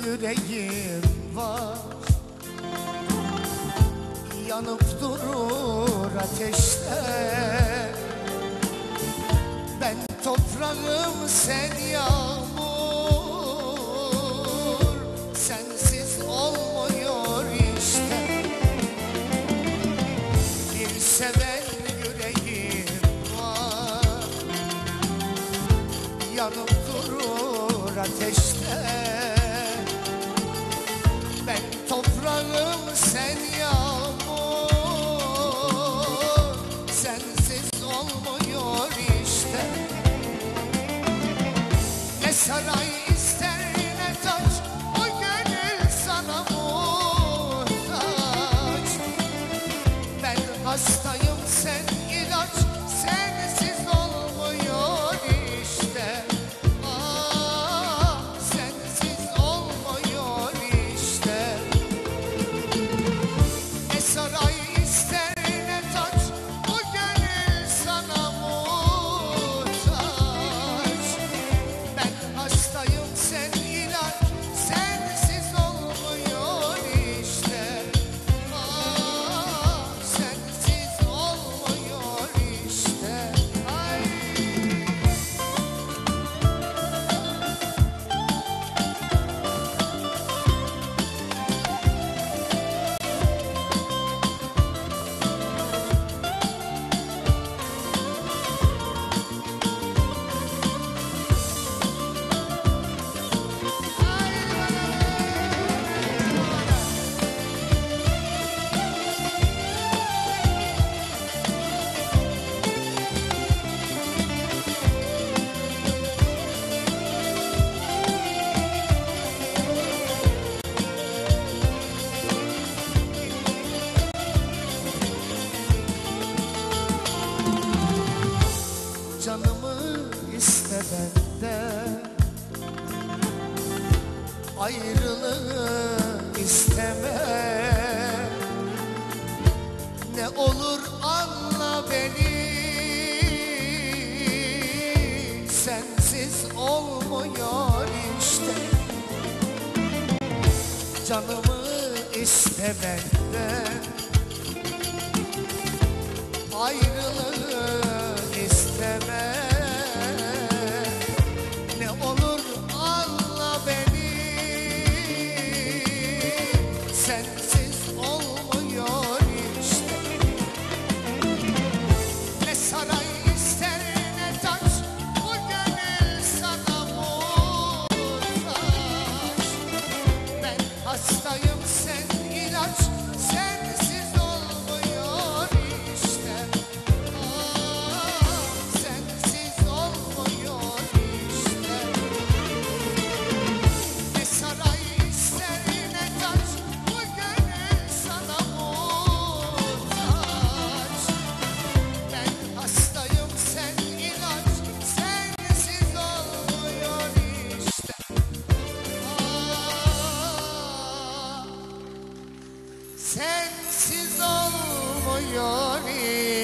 yüreğim var, yanıp durur ateşte. Ben toprağım, sen yağmur, sensiz olmuyor işte. Bir seven yüreğim var, yanıp durur ateşte. Ben toprağım, sen yağmur, sensiz olmuyor işte. Ne saray ister ne taç, o gönül sana muhtaç. Ben hastayım, sen ilaç, sensiz olmuyor işte. Ah, sensiz olmuyor işte. Ne saray ister ne taç, o gönül sana muhtaç. Ben hastayım, sen ilaç, sensiz olmuyor işte. Ah, sensiz olmuyor işte. Ay. Canımı iste benden, ayrılığı isteme. Ne olur anla beni, sensiz olmuyor işte. Canımı iste benden, ayrılığı isteme. Ne olur anla beni, sensiz olmuyor işte. Ne saray ister ne taç, bu gönül sana muhtaç. Ben hastayım, sen ilaç, sensiz olmuyor işte. Sensiz olmuyor işte. Ne saray ister ne taç, bu gönül sana muhtaç. Ben hastayım, sen ilaç, sensiz olmuyor işte. Sensiz olmuyor işte.